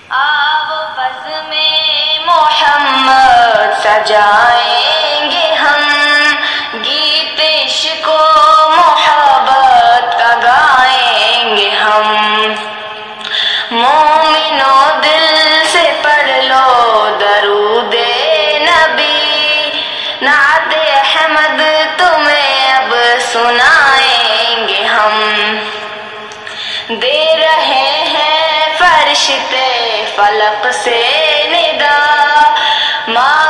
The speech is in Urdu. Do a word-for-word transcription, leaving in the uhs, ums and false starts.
آو بزم محمد سجائیں گے ہم، گیت عشق و محبت کا گائیں گے ہم۔ مومنو دل سے پڑھ لو درود نبی، نعت احمد تمہیں اب سنائیں گے ہم۔ دے رہے ہیں فرشتے فلق سے ندا،